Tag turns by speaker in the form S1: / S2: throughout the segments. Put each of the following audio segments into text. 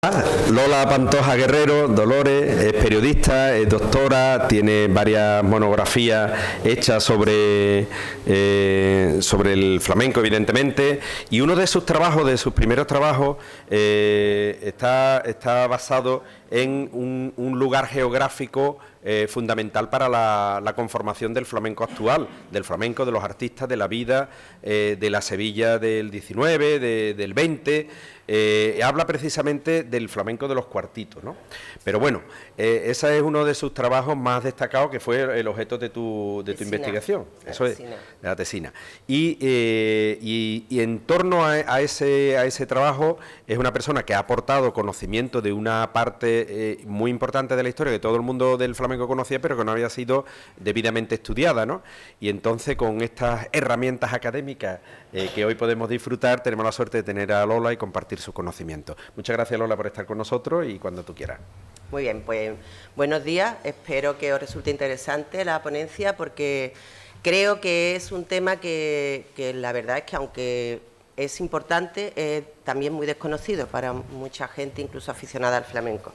S1: Lola Pantoja Guerrero, Dolores, es periodista, es doctora, tiene varias monografías hechas sobre el flamenco, evidentemente, y uno de sus trabajos, de sus primeros trabajos, está basado en un lugar geográfico fundamental para la conformación del flamenco actual, del flamenco, de los artistas, de la vida, de la Sevilla del 19, del 20, habla precisamente del flamenco de los cuartitos, ¿no? Pero bueno, ese es uno de sus trabajos más destacados, que fue el objeto de tu investigación, eso es, de la tesina. Y en torno a ese trabajo, es una persona que ha aportado conocimiento de una parte muy importante de la historia que todo el mundo del flamenco conocía, pero que no había sido debidamente estudiada, ¿no? Y entonces, con estas herramientas académicas que hoy podemos disfrutar, tenemos la suerte de tener a Lola y compartir sus conocimientos. Muchas gracias, Lola, por estar con nosotros, y cuando tú quieras.
S2: Muy bien, pues buenos días. Espero que os resulte interesante la ponencia, porque creo que es un tema que la verdad es que, aunque es importante, es también muy desconocido para mucha gente, incluso aficionada al flamenco.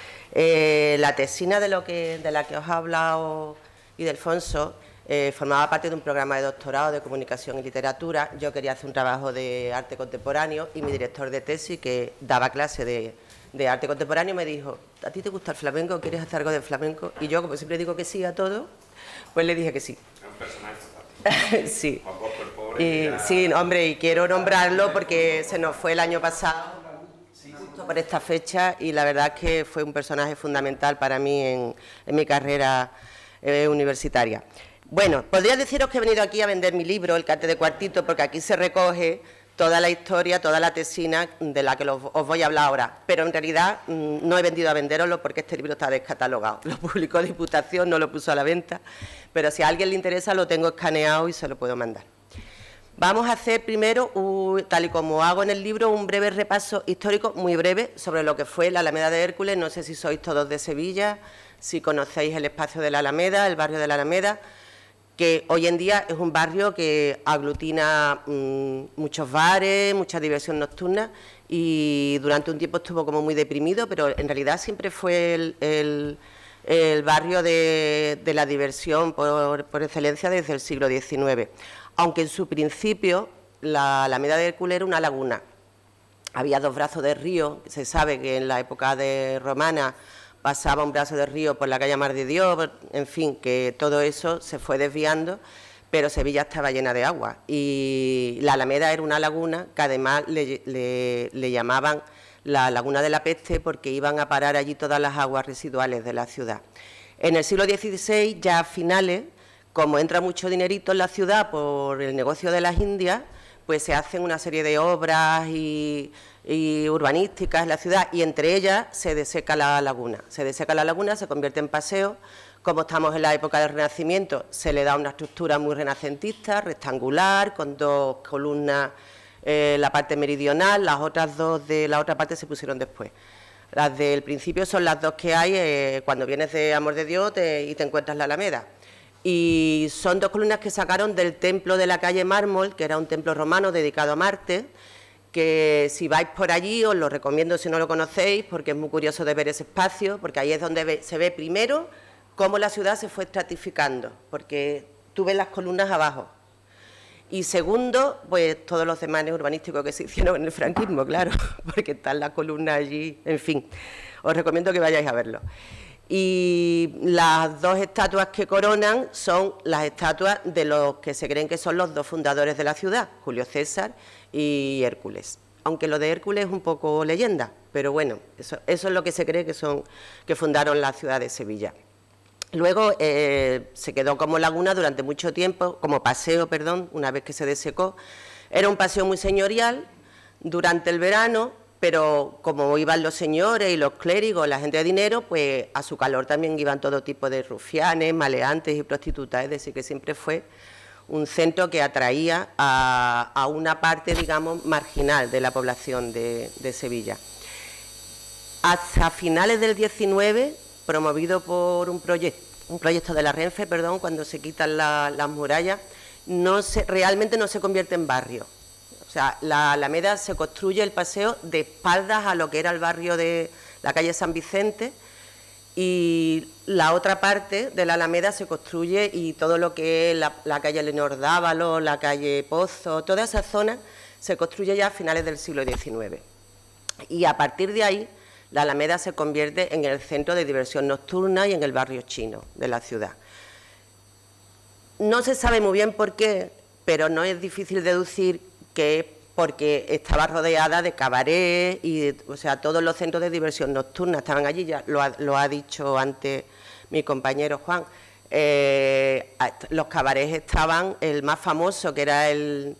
S2: La tesina de la que os ha hablado Ildefonso formaba parte de un programa de doctorado de comunicación y literatura. Yo quería hacer un trabajo de arte contemporáneo, y mi director de tesis, que daba clase de arte contemporáneo, me dijo: ¿a ti te gusta el flamenco? ¿Quieres hacer algo de flamenco? Y yo, como siempre digo que sí a todo, pues le dije que sí.
S1: Es un personaje fantástico.
S2: Sí.
S1: Juan Bosco, el pobre.
S2: Sí, hombre, y quiero nombrarlo porque se nos fue el año pasado, justo por esta fecha, y la verdad es que fue un personaje fundamental para mí en mi carrera universitaria. Bueno, podría deciros que he venido aquí a vender mi libro, El Cante de Cuartito, porque aquí se recoge toda la historia, toda la tesina de la que os voy a hablar ahora, pero en realidad no he venido a venderoslo, porque este libro está descatalogado. Lo publicó Diputación, no lo puso a la venta, pero si a alguien le interesa lo tengo escaneado y se lo puedo mandar. Vamos a hacer primero, tal y como hago en el libro, un breve repaso histórico, muy breve, sobre lo que fue la Alameda de Hércules. No sé si sois todos de Sevilla, si conocéis el espacio de la Alameda, el barrio de la Alameda, que hoy en día es un barrio que aglutina muchos bares, mucha diversión nocturna, y durante un tiempo estuvo como muy deprimido, pero en realidad siempre fue el barrio de la diversión por excelencia desde el siglo XIX. Aunque en su principio la Alameda de Hércules era una laguna. Había dos brazos de río. Se sabe que en la época romana pasaba un brazo de río por la calle Mar de Dios, en fin, que todo eso se fue desviando, pero Sevilla estaba llena de agua, y la Alameda era una laguna que además le llamaban la Laguna de la Peste, porque iban a parar allí todas las aguas residuales de la ciudad. En el siglo XVI, ya a finales, como entra mucho dinerito en la ciudad por el negocio de las Indias, pues se hacen una serie de obras y urbanísticas en la ciudad, y entre ellas se deseca la laguna. Se deseca la laguna, se convierte en paseo. Como estamos en la época del Renacimiento, se le da una estructura muy renacentista, rectangular, con dos columnas la parte meridional. Las otras dos de la otra parte se pusieron después. Las del principio son las dos que hay cuando vienes de Amor de Dios y te encuentras la Alameda. Y son dos columnas que sacaron del templo de la calle Mármol, que era un templo romano dedicado a Marte, que si vais por allí os lo recomiendo si no lo conocéis, porque es muy curioso de ver ese espacio, porque ahí es donde se ve primero cómo la ciudad se fue estratificando, porque tú ves las columnas abajo. Y segundo, pues todos los desmanes urbanísticos que se hicieron en el franquismo, claro, porque están las columnas allí, en fin, os recomiendo que vayáis a verlo. Y las dos estatuas que coronan son las estatuas de los que se creen que son los dos fundadores de la ciudad, Julio César y Hércules. Aunque lo de Hércules es un poco leyenda, pero bueno, eso es lo que se cree que fundaron la ciudad de Sevilla. Luego se quedó como laguna durante mucho tiempo, como paseo, perdón, una vez que se desecó. Era un paseo muy señorial durante el verano, pero como iban los señores y los clérigos, la gente de dinero, pues a su calor también iban todo tipo de rufianes, maleantes y prostitutas, es decir, que siempre fue un centro que atraía a una parte, digamos, marginal de la población de Sevilla. Hasta finales del 19, promovido por un proyecto de la Renfe, perdón, cuando se quitan las murallas, realmente no se convierte en barrio. O sea, la Alameda se construye el paseo de espaldas a lo que era el barrio de la calle San Vicente, y la otra parte de la Alameda se construye y todo lo que es la calle Leonor Dávalos, la calle Pozo, toda esa zona se construye ya a finales del siglo XIX. Y a partir de ahí, la Alameda se convierte en el centro de diversión nocturna y en el barrio chino de la ciudad. No se sabe muy bien por qué, pero no es difícil deducir que es porque estaba rodeada de cabarets y, o sea, todos los centros de diversión nocturna estaban allí, ya lo ha dicho antes mi compañero Juan. Los cabarets estaban, el más famoso, que era el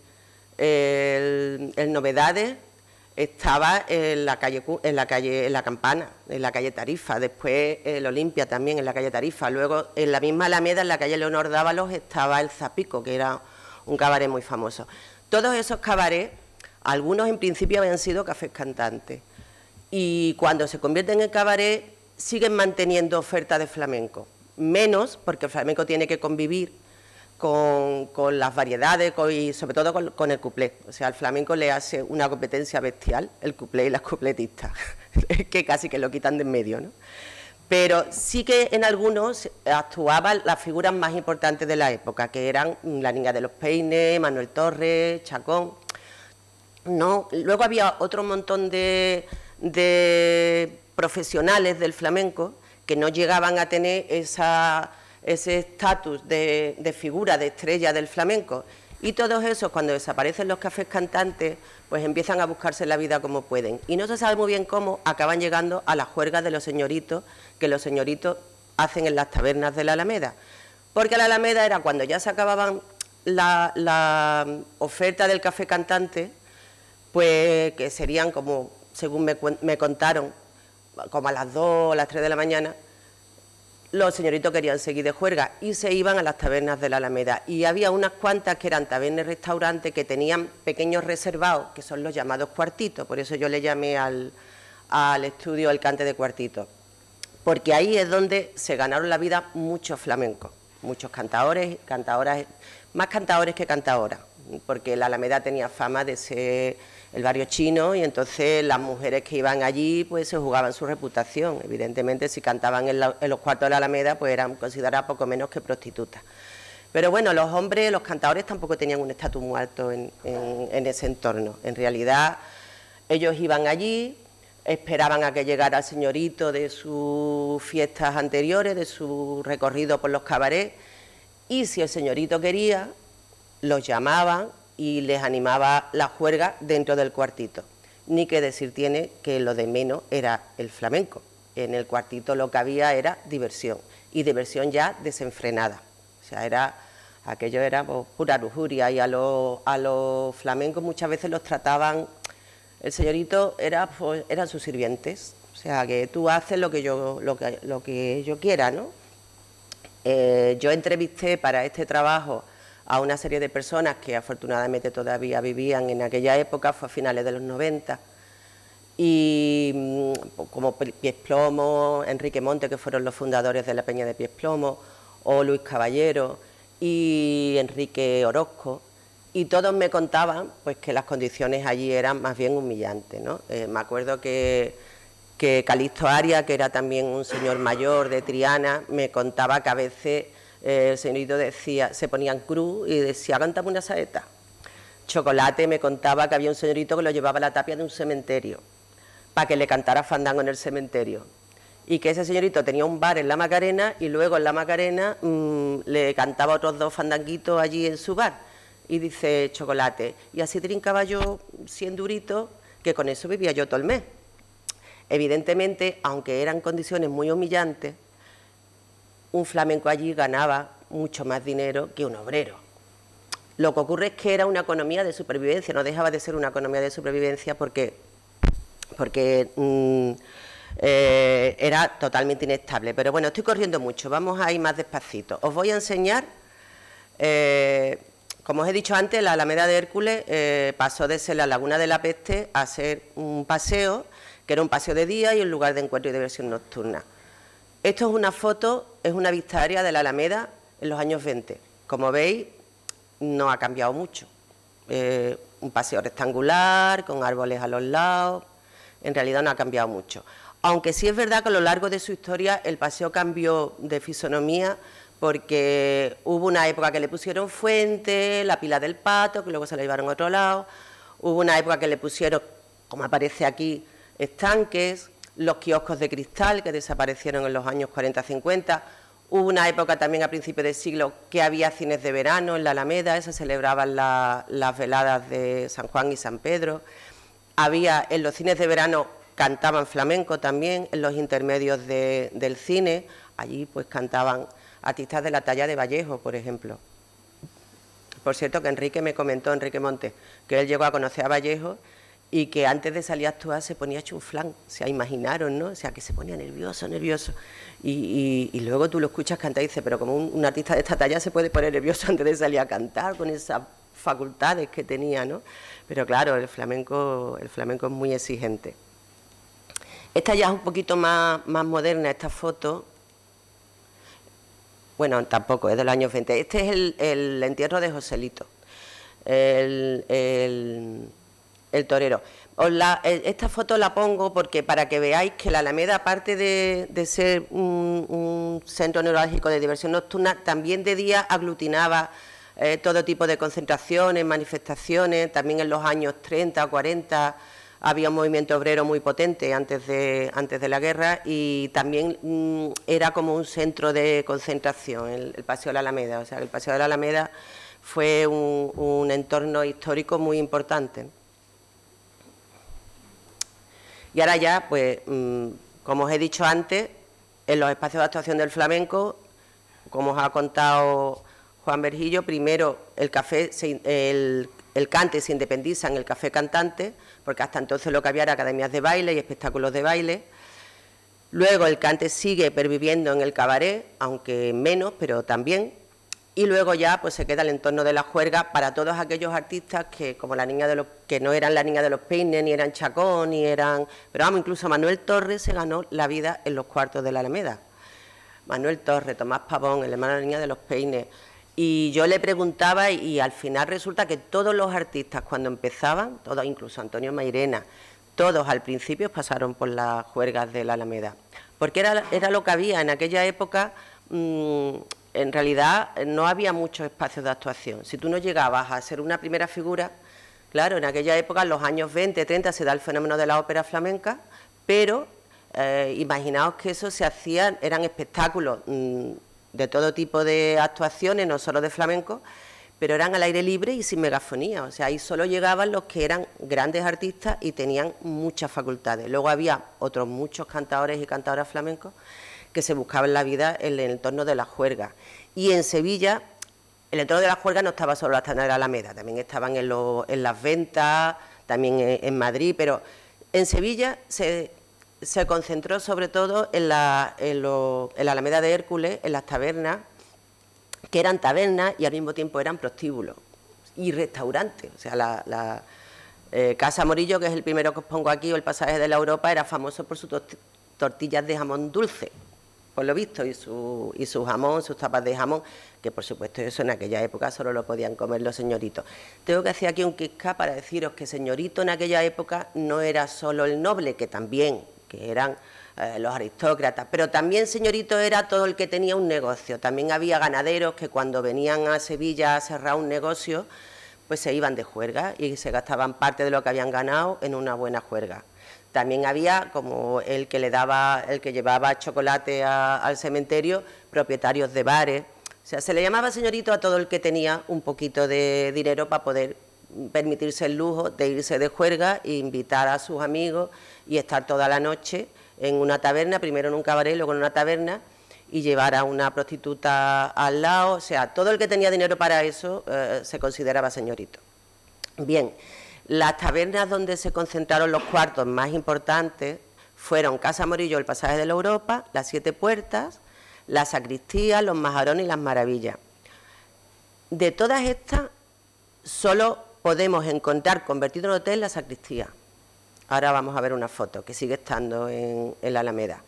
S2: Novedades, estaba en la Campana, en la calle Tarifa, después el Olimpia también en la calle Tarifa, luego en la misma Alameda, en la calle Leonor Dávalos, estaba el Zapico, que era un cabaret muy famoso. Todos esos cabarets, algunos en principio habían sido cafés cantantes, y cuando se convierten en cabaret siguen manteniendo oferta de flamenco, menos porque el flamenco tiene que convivir con las variedades y sobre todo con el cuplé. O sea, el flamenco le hace una competencia bestial, el cuplé y las cupletistas, que casi que lo quitan de en medio, ¿no? Pero sí que en algunos actuaban las figuras más importantes de la época, que eran la Niña de los Peines, Manuel Torres, Chacón. No, luego había otro montón de profesionales del flamenco que no llegaban a tener ese estatus de figura, de estrella del flamenco, y todos esos, cuando desaparecen los cafés cantantes, pues empiezan a buscarse la vida como pueden, y no se sabe muy bien cómo acaban llegando a las juergas de los señoritos, que los señoritos hacen en las tabernas de la Alameda, porque la Alameda era cuando ya se acababan la oferta del café cantante, pues que serían como, según me contaron, como a las 2 o las 3 de la mañana, los señoritos querían seguir de juerga y se iban a las tabernas de la Alameda. Y había unas cuantas que eran tabernas y restaurantes que tenían pequeños reservados, que son los llamados cuartitos. Por eso yo le llamé al estudio el cante de cuartitos. Porque ahí es donde se ganaron la vida muchos flamencos, muchos cantadores, cantadoras, más cantadores que cantadoras, porque la Alameda tenía fama de ser el barrio chino, y entonces las mujeres que iban allí pues se jugaban su reputación. Evidentemente, si cantaban en los cuartos de la Alameda, pues eran consideradas poco menos que prostitutas. Pero bueno, los hombres, los cantadores tampoco tenían un estatus muy alto en ese entorno. En realidad, ellos iban allí, esperaban a que llegara el señorito de sus fiestas anteriores, de su recorrido por los cabarets, y si el señorito quería, los llamaban y les animaba la juerga dentro del cuartito. Ni que decir tiene que lo de menos era el flamenco. En el cuartito lo que había era diversión, y diversión ya desenfrenada. O sea, aquello era pues, pura lujuria, y a los flamencos muchas veces los trataban, el señorito eran sus sirvientes. O sea, que tú haces lo que yo quiera, ¿no? Yo entrevisté para este trabajo a una serie de personas que afortunadamente todavía vivían en aquella época, fue a finales de los 90, y como Pies Plomo, Enrique Monte, que fueron los fundadores de la Peña de Pies Plomo, o Luis Caballero y Enrique Orozco, y todos me contaban pues que las condiciones allí eran más bien humillantes, ¿no? Me acuerdo que Calixto Arias, que era también un señor mayor de Triana, me contaba que a veces el señorito decía, se ponía en cruz y decía, cántame una saeta. Chocolate me contaba que había un señorito que lo llevaba a la tapia de un cementerio para que le cantara fandango en el cementerio, y que ese señorito tenía un bar en la Macarena, y luego en la Macarena le cantaba otros 2 fandanguitos allí en su bar, y dice Chocolate, y así trincaba yo 100 duritos, que con eso vivía yo todo el mes. Evidentemente, aunque eran condiciones muy humillantes, un flamenco allí ganaba mucho más dinero que un obrero. Lo que ocurre es que era una economía de supervivencia, no dejaba de ser una economía de supervivencia porque era totalmente inestable. Pero bueno, estoy corriendo mucho, vamos a ir más despacito. Os voy a enseñar, como os he dicho antes, la Alameda de Hércules pasó de ser la Laguna de la Peste a ser un paseo, que era un paseo de día y un lugar de encuentro y diversión nocturna. Esto es una foto, es una vista aérea de la Alameda en los años 20. Como veis, no ha cambiado mucho. un paseo rectangular, con árboles a los lados. En realidad no ha cambiado mucho. Aunque sí es verdad que a lo largo de su historia el paseo cambió de fisonomía, porque hubo una época que le pusieron fuente, la pila del Pato, que luego se la llevaron a otro lado. Hubo una época que le pusieron, como aparece aquí, estanques, los kioscos de cristal que desaparecieron en los años 40-50. Hubo una época también a principios del siglo que había cines de verano en la Alameda, se celebraban las veladas de San Juan y San Pedro. Había en los cines de verano, cantaban flamenco también, en los intermedios del cine, allí pues cantaban artistas de la talla de Vallejo, por ejemplo. Por cierto, que Enrique me comentó, Enrique Montes, que él llegó a conocer a Vallejo y que antes de salir a actuar se ponía chuflán, o sea, imaginaron, ¿no? O sea, que se ponía nervioso. Y luego tú lo escuchas cantar y dices, pero como un artista de esta talla se puede poner nervioso antes de salir a cantar, con esas facultades que tenía, ¿no? Pero claro, el flamenco es muy exigente. Esta ya es un poquito más moderna, esta foto. Bueno, tampoco, es de los años 20. Este es el entierro de Joselito, el torero. Esta foto la pongo porque para que veáis que la Alameda, aparte de ser un centro neurálgico de diversión nocturna, también de día aglutinaba todo tipo de concentraciones, manifestaciones. También en los años 30 o 40 había un movimiento obrero muy potente antes de la guerra, y también era como un centro de concentración el Paseo de la Alameda. O sea, el Paseo de la Alameda fue un entorno histórico muy importante. Y ahora ya, pues, como os he dicho antes, en los espacios de actuación del flamenco, como os ha contado Juan Vergillo, primero el cante se independiza en el Café Cantante, porque hasta entonces lo que había era academias de baile y espectáculos de baile. Luego el cante sigue perviviendo en el cabaret, aunque menos, pero también. Y luego ya pues se queda el entorno de la juerga para todos aquellos artistas que, como la niña de los, que no eran la Niña de los Peines, ni eran Chacón, ni eran... Pero vamos, incluso Manuel Torres se ganó la vida en los cuartos de la Alameda. Manuel Torres, Tomás Pavón, el hermano de la Niña de los Peines. Y yo le preguntaba y al final resulta que todos los artistas cuando empezaban, todos, incluso Antonio Mairena, todos al principio pasaron por las juergas de la Alameda. Porque era lo que había en aquella época. En realidad no había muchos espacios de actuación. Si tú no llegabas a ser una primera figura, claro, en aquella época, en los años 20, 30, se da el fenómeno de la ópera flamenca, pero imaginaos que eso se hacían, eran espectáculos de todo tipo de actuaciones, no solo de flamenco, pero eran al aire libre y sin megafonía. O sea, ahí solo llegaban los que eran grandes artistas y tenían muchas facultades. Luego había otros muchos cantadores y cantadoras flamencos que se buscaban la vida en el entorno de la juerga. Y en Sevilla, el entorno de la juerga no estaba solo hasta en la Alameda, también estaban en las ventas, también en Madrid, pero en Sevilla se concentró sobre todo en la Alameda de Hércules, en las tabernas, que eran tabernas y al mismo tiempo eran prostíbulos y restaurantes. O sea, la Casa Morillo, que es el primero que os pongo aquí, o el Pasaje de la Europa, era famoso por sus tortillas de jamón dulce, por lo visto, y su jamón, sus tapas de jamón, que por supuesto eso en aquella época solo lo podían comer los señoritos. Tengo que hacer aquí un quisca para deciros que señorito en aquella época no era solo el noble, que también, que eran los aristócratas, pero también señorito era todo el que tenía un negocio. También había ganaderos que cuando venían a Sevilla a cerrar un negocio, pues se iban de juerga y se gastaban parte de lo que habían ganado en una buena juerga. También había, como el que llevaba chocolate al cementerio, propietarios de bares. O sea, se le llamaba señorito a todo el que tenía un poquito de dinero para poder permitirse el lujo de irse de juerga e invitar a sus amigos y estar toda la noche en una taberna, primero en un cabaret, luego en una taberna, y llevar a una prostituta al lado. O sea, todo el que tenía dinero para eso se consideraba señorito. Bien. Las tabernas donde se concentraron los cuartos más importantes fueron Casa Morillo, el Pasaje de la Europa, las Siete Puertas, la Sacristía, los Majarones y las Maravillas. De todas estas, solo podemos encontrar convertido en hotel la Sacristía. Ahora vamos a ver una foto que sigue estando en la Alameda.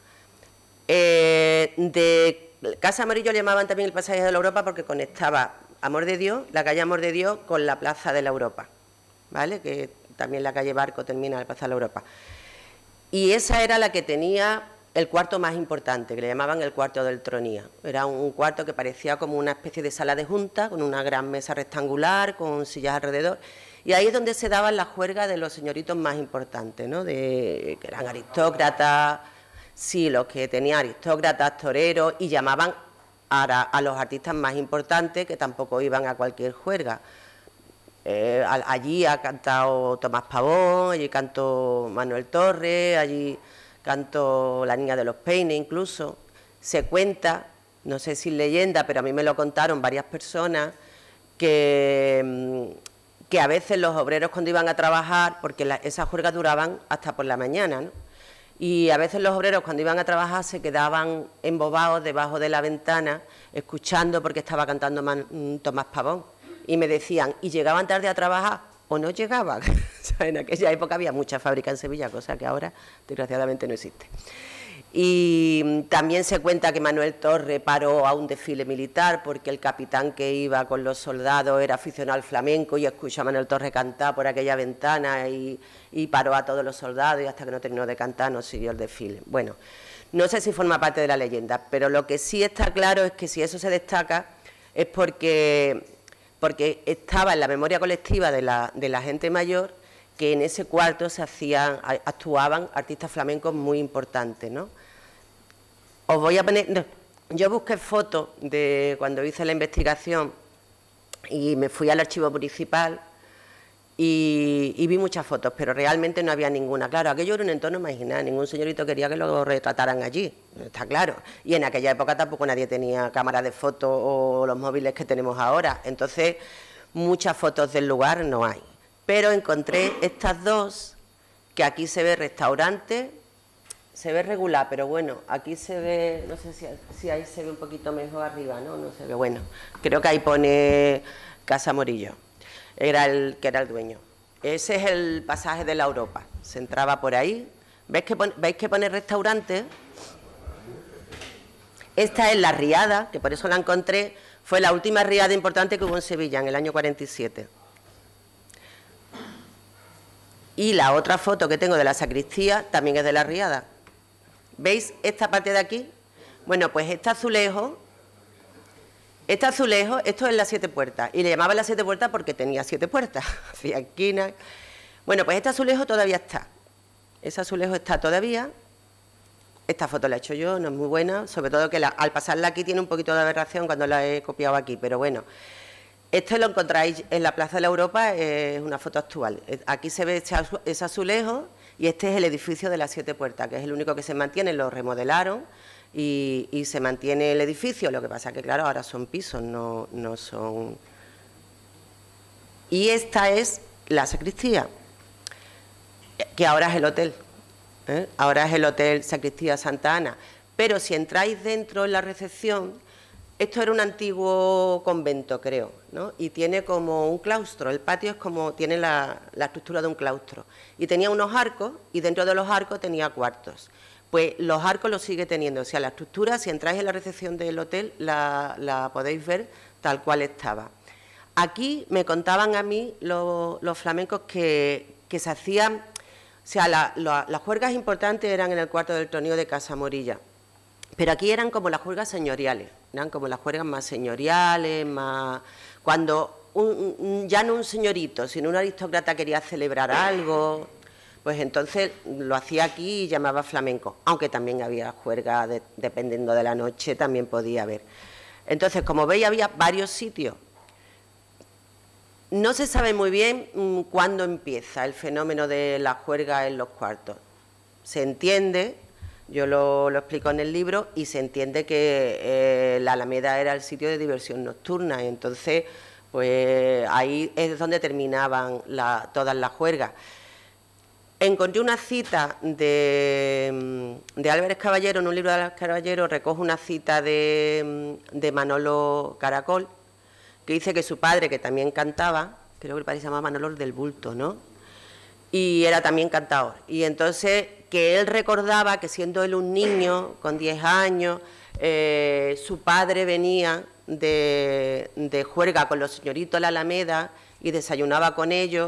S2: De Casa Morillo le llamaban también el Pasaje de la Europa porque conectaba Amor de Dios, la calle Amor de Dios, con la Plaza de la Europa. ¿vale? Que también la calle Barco termina al pasar la Europa. Y esa era la que tenía el cuarto más importante, que le llamaban el cuarto del Tronía. Era un cuarto que parecía como una especie de sala de junta, con una gran mesa rectangular, con sillas alrededor. Y ahí es donde se daban las juergas de los señoritos más importantes, ¿no? Que eran aristócratas, sí, los que tenían aristócratas, toreros, y llamaban a los artistas más importantes, que tampoco iban a cualquier juerga. Allí ha cantado Tomás Pavón, allí cantó Manuel Torres, allí cantó La Niña de los Peines incluso. Se cuenta, no sé si es leyenda, pero a mí me lo contaron varias personas, que a veces los obreros cuando iban a trabajar, porque esas juergas duraban hasta por la mañana, ¿no? Y a veces los obreros cuando iban a trabajar se quedaban embobados debajo de la ventana escuchando porque estaba cantando Tomás Pavón. Y me decían, ¿y llegaban tarde a trabajar o no llegaban? O sea, en aquella época había muchas fábricas en Sevilla, cosa que ahora desgraciadamente no existe. Y también se cuenta que Manuel Torres paró a un desfile militar porque el capitán que iba con los soldados era aficionado al flamenco y escuchó a Manuel Torres cantar por aquella ventana y paró a todos los soldados y hasta que no terminó de cantar no siguió el desfile. Bueno, no sé si forma parte de la leyenda, pero lo que sí está claro es que si eso se destaca es porque estaba en la memoria colectiva de la gente mayor que en ese cuarto actuaban artistas flamencos muy importantes, ¿no? Os voy a poner... Yo busqué fotos de cuando hice la investigación y me fui al archivo municipal y vi muchas fotos, pero realmente no había ninguna. Claro, aquello era un entorno marginal, ningún señorito quería que lo retrataran allí, está claro. Y en aquella época tampoco nadie tenía cámaras de fotos o los móviles que tenemos ahora. Entonces, muchas fotos del lugar no hay. Pero encontré estas dos, que aquí se ve restaurante, se ve regular, pero bueno, aquí se ve, no sé si ahí se ve un poquito mejor arriba, ¿no? No se ve, bueno, creo que ahí pone Casa Morillo, que era el dueño. Ese es el pasaje de la Europa, se entraba por ahí. ¿Veis que pone restaurante? Esta es la riada, que por eso la encontré, fue la última riada importante que hubo en Sevilla en el año 47. Y la otra foto que tengo de la sacristía también es de la riada. ¿Veis esta parte de aquí? Bueno, pues este azulejo, esto es las 7 puertas. Y le llamaban las 7 puertas porque tenía 7 puertas, hacía esquinas. Bueno, pues este azulejo todavía está. Ese azulejo está todavía. Esta foto la he hecho yo, no es muy buena, sobre todo que al pasarla aquí tiene un poquito de aberración cuando la he copiado aquí, pero bueno. Este lo encontráis en la Plaza de la Europa, es una foto actual. Aquí se ve ese azulejo y este es el edificio de las 7 puertas, que es el único que se mantiene, lo remodelaron y se mantiene el edificio. Lo que pasa es que, claro, ahora son pisos, no son... Y esta es la sacristía, que ahora es el hotel, ¿eh? Ahora es el Hotel Sacristía Santa Ana. Pero si entráis dentro en la recepción... Esto era un antiguo convento, creo, ¿no? Y tiene como un claustro, el patio es como, tiene la estructura de un claustro. Y tenía unos arcos, y dentro de los arcos tenía cuartos. Pues los arcos los sigue teniendo, o sea, la estructura, si entráis en la recepción del hotel, la podéis ver tal cual estaba. Aquí me contaban a mí los flamencos que se hacían, o sea, las juergas importantes eran en el cuarto del Troneo de Casa Morilla. Pero aquí eran como las juergas señoriales, eran como las juergas más señoriales, más... Cuando ya no un señorito, sino un aristócrata quería celebrar algo, pues entonces lo hacía aquí y llamaba flamenco, aunque también había juergas, dependiendo de la noche, también podía haber. Entonces, como veis, había varios sitios. No se sabe muy bien cuándo empieza el fenómeno de la juerga en los cuartos. Se entiende... Yo lo explico en el libro y se entiende que la Alameda era el sitio de diversión nocturna y entonces pues ahí es donde terminaban todas las juergas. Encontré una cita de Álvarez Caballero, en un libro de Álvarez Caballero recojo una cita de Manolo Caracol, que dice que su padre, que también cantaba, creo que el padre se llamaba Manolo del Bulto, ¿no? Y era también cantador. Y entonces que él recordaba que siendo él un niño con 10 años, su padre venía de juerga con los señoritos a la Alameda y desayunaba con ellos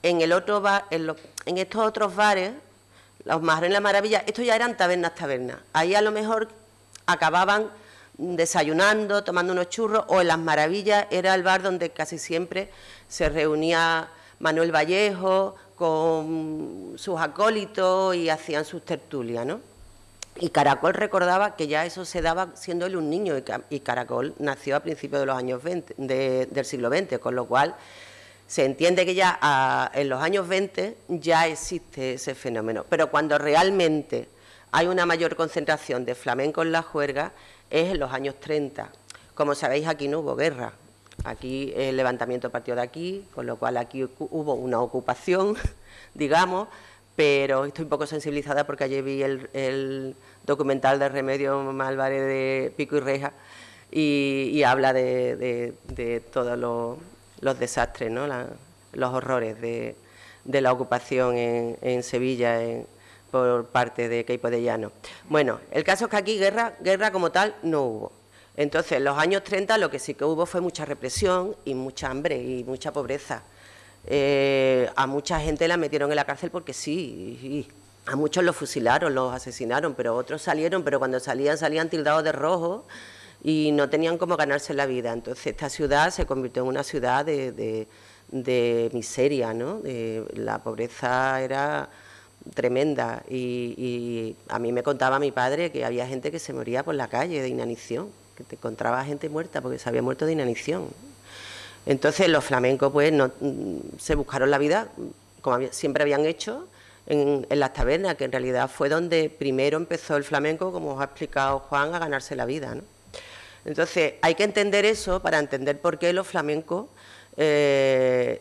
S2: en estos otros bares, los Majarones y la Maravilla, estos ya eran tabernas. Ahí a lo mejor acababan desayunando, tomando unos churros, o en Las Maravillas era el bar donde casi siempre se reunía Manuel Vallejo con sus acólitos y hacían sus tertulias, ¿no? Y Caracol recordaba que ya eso se daba siendo él un niño, y Caracol nació a principios de los años 20, del siglo XX, con lo cual se entiende que ya en los años 20 ya existe ese fenómeno. Pero cuando realmente hay una mayor concentración de flamenco en la juerga es en los años 30. Como sabéis, aquí no hubo guerra. Aquí el levantamiento partió de aquí, con lo cual aquí hubo una ocupación, digamos, pero estoy un poco sensibilizada porque ayer vi el documental de Remedios Álvarez de Pico y Reja y habla de todos los desastres, ¿no? Los horrores de la ocupación en Sevilla por parte de Queipo de Llano. Bueno, el caso es que aquí guerra como tal no hubo. Entonces, en los años 30 lo que sí que hubo fue mucha represión y mucha hambre y mucha pobreza. A mucha gente la metieron en la cárcel porque sí, y a muchos los fusilaron, los asesinaron, pero otros salieron, pero cuando salían tildados de rojo y no tenían cómo ganarse la vida. Entonces esta ciudad se convirtió en una ciudad de miseria, ¿no? La pobreza era tremenda y a mí me contaba mi padre que había gente que se moría por la calle de inanición, que te encontraba gente muerta porque se había muerto de inanición. Entonces los flamencos pues se buscaron la vida, como siempre habían hecho, en las tabernas, que en realidad fue donde primero empezó el flamenco, como os ha explicado Juan, a ganarse la vida, ¿no? Entonces hay que entender eso para entender por qué los flamencos, de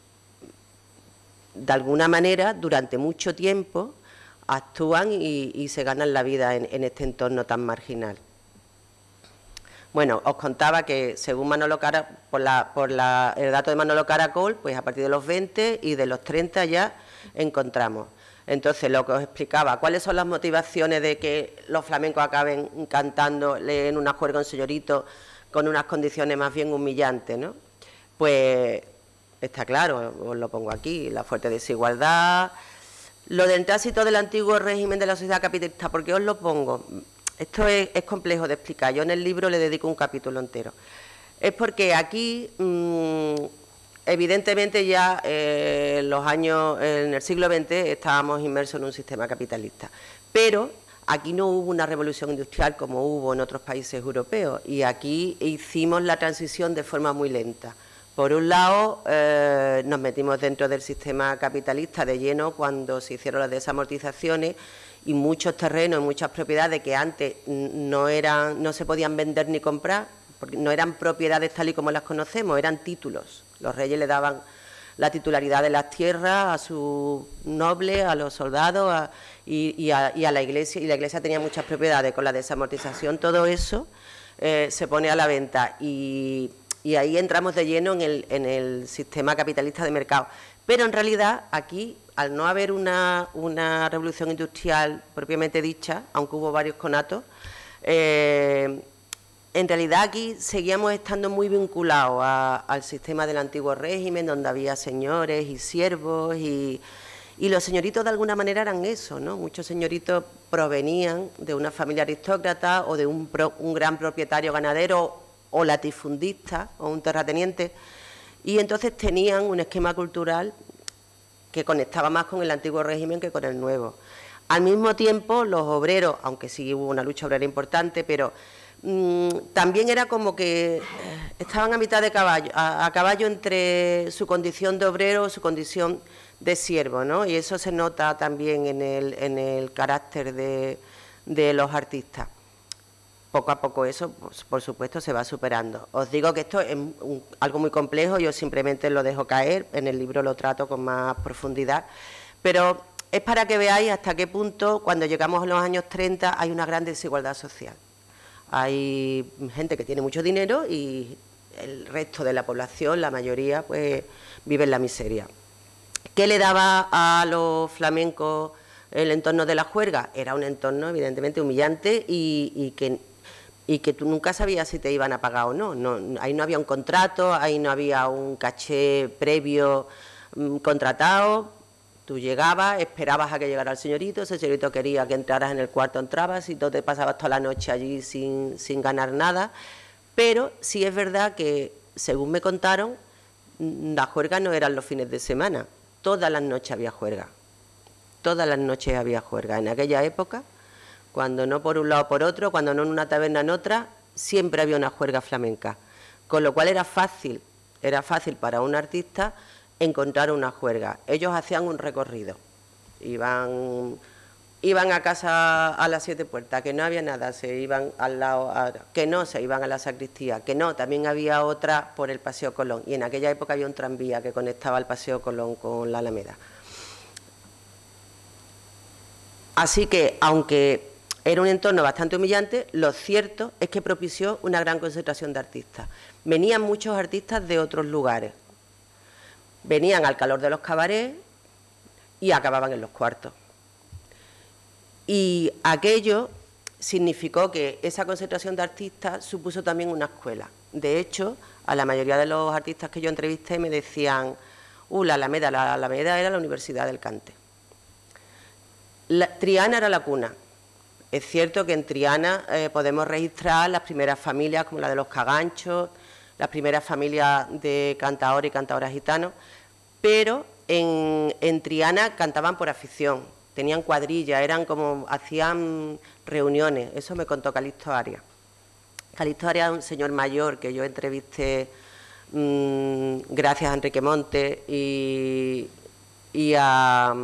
S2: alguna manera, durante mucho tiempo, actúan y se ganan la vida en este entorno tan marginal. Bueno, os contaba que según Manolo Caracol, el dato de Manolo Caracol, pues a partir de los 20 y de los 30 ya encontramos. Entonces, lo que os explicaba, ¿cuáles son las motivaciones de que los flamencos acaben cantando en una juerga un señorito con unas condiciones más bien humillantes, ¿no? Pues está claro, os lo pongo aquí, la fuerte desigualdad, lo del tránsito del antiguo régimen de la sociedad capitalista. ¿Por qué os lo pongo? Esto es complejo de explicar, yo en el libro le dedico un capítulo entero. Es porque aquí, evidentemente ya en el siglo XX estábamos inmersos en un sistema capitalista, pero aquí no hubo una revolución industrial como hubo en otros países europeos y aquí hicimos la transición de forma muy lenta. Por un lado, nos metimos dentro del sistema capitalista de lleno cuando se hicieron las desamortizaciones y muchos terrenos y muchas propiedades que antes no se podían vender ni comprar, porque no eran propiedades tal y como las conocemos, eran títulos. Los reyes le daban la titularidad de las tierras a sus nobles, a los soldados y a la Iglesia, y la Iglesia tenía muchas propiedades. Con la desamortización todo eso se pone a la venta y ahí entramos de lleno en el sistema capitalista de mercado. Pero en realidad aquí, al no haber una revolución industrial propiamente dicha, aunque hubo varios conatos, en realidad aquí seguíamos estando muy vinculados al sistema del antiguo régimen, donde había señores y siervos, y los señoritos de alguna manera eran eso, ¿no? Muchos señoritos provenían de una familia aristócrata o de un gran propietario ganadero o latifundista o un terrateniente, y entonces tenían un esquema cultural que conectaba más con el antiguo régimen que con el nuevo. Al mismo tiempo, los obreros, aunque sí hubo una lucha obrera importante, pero también era como que estaban a mitad de caballo, a caballo entre su condición de obrero y su condición de siervo, ¿no? Y eso se nota también en el carácter de los artistas. Poco a poco eso, por supuesto, se va superando. Os digo que esto es algo muy complejo, yo simplemente lo dejo caer, en el libro lo trato con más profundidad, pero es para que veáis hasta qué punto, cuando llegamos a los años 30, hay una gran desigualdad social. Hay gente que tiene mucho dinero y el resto de la población, la mayoría, pues vive en la miseria. ¿Qué le daba a los flamencos el entorno de la juerga? Era un entorno evidentemente humillante y que tú nunca sabías si te iban a pagar o no. Ahí no había un contrato, ahí no había un caché previo contratado, tú llegabas, esperabas a que llegara el señorito, ese señorito quería que entraras en el cuarto, entrabas, y tú te pasabas toda la noche allí sin ganar nada, pero sí es verdad que, según me contaron, las juergas no eran los fines de semana, todas las noches había juerga, todas las noches había juerga. En aquella época, cuando no por un lado o por otro, cuando no en una taberna en otra, siempre había una juerga flamenca, con lo cual era fácil para un artista encontrar una juerga. Ellos hacían un recorrido, iban a casa a las 7 puertas, que no había nada, se iban al lado, que no, se iban a la sacristía, que no, también había otra por el Paseo Colón, y en aquella época había un tranvía que conectaba el Paseo Colón con la Alameda. Así que, aunque era un entorno bastante humillante, lo cierto es que propició una gran concentración de artistas. Venían muchos artistas de otros lugares, venían al calor de los cabarets y acababan en los cuartos. Y aquello significó que esa concentración de artistas supuso también una escuela. De hecho, a la mayoría de los artistas que yo entrevisté me decían, la Alameda era la Universidad del Cante. Triana era la cuna. Es cierto que en Triana podemos registrar las primeras familias, como la de los Caganchos, las primeras familias de cantadores y cantadoras gitanos, pero en Triana cantaban por afición, tenían cuadrillas, hacían reuniones. Eso me contó Calixto Arias. Calixto Arias es un señor mayor que yo entrevisté gracias a Enrique Montes y a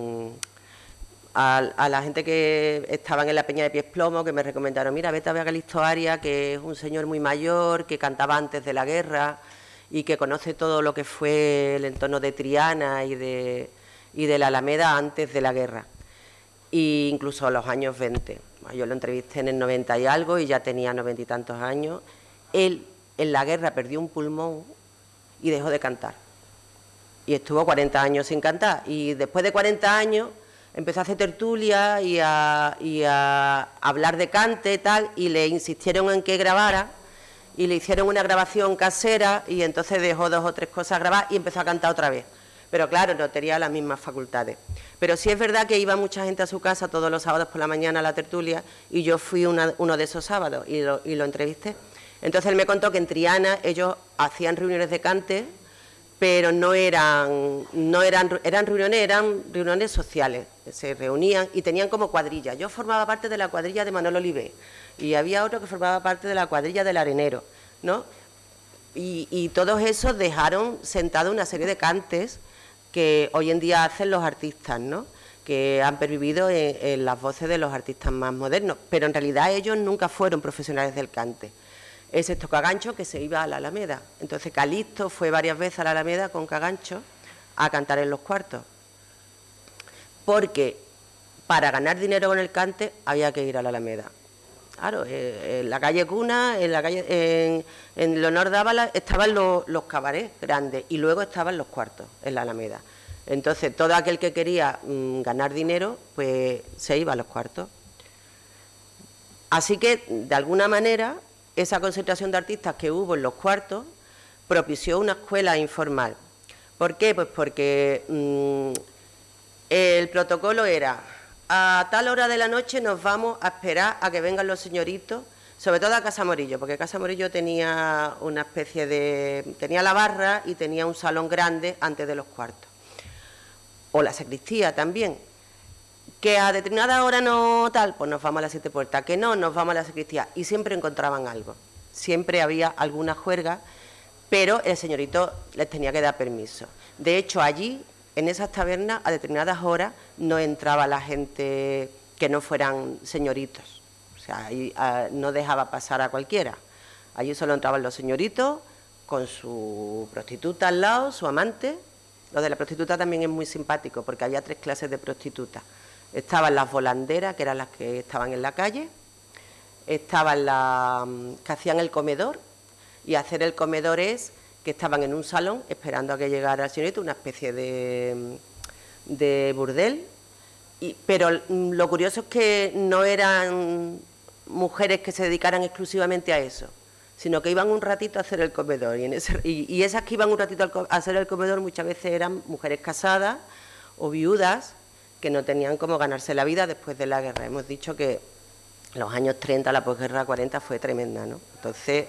S2: la gente que estaban en la Peña de Pies Plomo, que me recomendaron, mira, vete a ver a Calixto Arias, que es un señor muy mayor, que cantaba antes de la guerra y que conoce todo lo que fue el entorno de Triana y de la Alameda antes de la guerra, e incluso los años 20. Yo lo entrevisté en el 90 y algo y ya tenía 90 y tantos años. Él en la guerra perdió un pulmón y dejó de cantar. Y estuvo 40 años sin cantar. Y después de 40 años empezó a hacer tertulia y a hablar de cante y tal, y le insistieron en que grabara, y le hicieron una grabación casera, y entonces dejó 2 o 3 cosas grabadas y empezó a cantar otra vez. Pero claro, no tenía las mismas facultades. Pero sí es verdad que iba mucha gente a su casa todos los sábados por la mañana a la tertulia, y yo fui uno de esos sábados y lo entrevisté. Entonces él me contó que en Triana ellos hacían reuniones de cante, pero eran reuniones sociales. Se reunían y tenían como cuadrilla. Yo formaba parte de la cuadrilla de Manolo Olivé y había otro que formaba parte de la cuadrilla del Arenero, ¿no? Y todos esos dejaron sentado una serie de cantes que hoy en día hacen los artistas, ¿no?, que han pervivido en las voces de los artistas más modernos, pero en realidad ellos nunca fueron profesionales del cante, excepto Cagancho, que se iba a la Alameda. Entonces Calixto fue varias veces a la Alameda con Cagancho a cantar en los cuartos, porque para ganar dinero con el cante había que ir a la Alameda. Claro, en la calle Cuna, en Leonor Dávalos estaban los cabarets grandes y luego estaban los cuartos en la Alameda. Entonces, todo aquel que quería ganar dinero, pues se iba a los cuartos. Así que, de alguna manera, esa concentración de artistas que hubo en los cuartos propició una escuela informal. ¿Por qué? Pues porque el protocolo era: a tal hora de la noche nos vamos a esperar a que vengan los señoritos, sobre todo a Casa Morillo, porque Casa Morillo tenía una especie de... tenía la barra y tenía un salón grande antes de los cuartos. O la sacristía también. Que a determinada hora no tal, pues nos vamos a las 7 puertas. Que no, nos vamos a la sacristía. Y siempre encontraban algo. Siempre había alguna juerga, pero el señorito les tenía que dar permiso. De hecho, allí, en esas tabernas, a determinadas horas, no entraba la gente que no fueran señoritos. O sea, ahí no dejaba pasar a cualquiera. Allí solo entraban los señoritos con su prostituta al lado, su amante. Lo de la prostituta también es muy simpático, porque había 3 clases de prostitutas. Estaban las volanderas, que eran las que estaban en la calle. Estaban las que hacían el comedor, y hacer el comedor es que estaban en un salón esperando a que llegara el señorito, una especie de burdel. Pero lo curioso es que no eran mujeres que se dedicaran exclusivamente a eso, sino que iban un ratito a hacer el comedor. Y esas que iban un ratito a hacer el comedor muchas veces eran mujeres casadas o viudas que no tenían cómo ganarse la vida después de la guerra. Hemos dicho que los años 30, la posguerra 40 fue tremenda, ¿no? Entonces,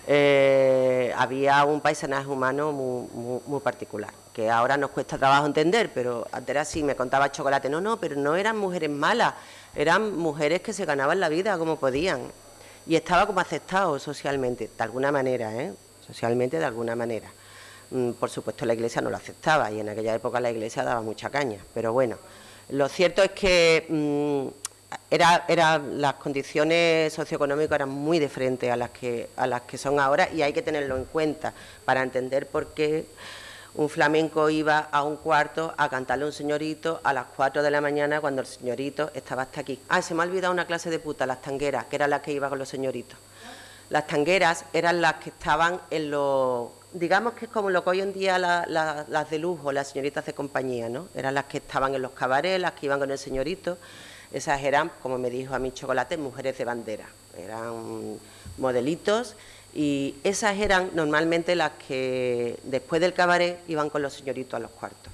S2: había un paisaje humano muy particular, que ahora nos cuesta trabajo entender, pero antes era así. Me contaba Chocolate, no, pero no eran mujeres malas, eran mujeres que se ganaban la vida como podían, y estaba como aceptado socialmente, de alguna manera, socialmente de alguna manera. Por supuesto la Iglesia no lo aceptaba, y en aquella época la Iglesia daba mucha caña, pero bueno, lo cierto es que las condiciones socioeconómicas eran muy diferentes a las que son ahora, y hay que tenerlo en cuenta para entender por qué un flamenco iba a un cuarto a cantarle a un señorito a las 4 de la mañana cuando el señorito estaba hasta aquí. Se me ha olvidado una clase de puta, las tangueras, que eran las que iba con los señoritos. Las tangueras eran las que estaban en los, digamos que es como lo que hoy en día las de lujo, las señoritas de compañía, ¿no? Eran las que estaban en los cabarets, las que iban con el señorito. Esas eran, como me dijo a mí Chocolate, mujeres de bandera, eran modelitos, y esas eran normalmente las que después del cabaret iban con los señoritos a los cuartos.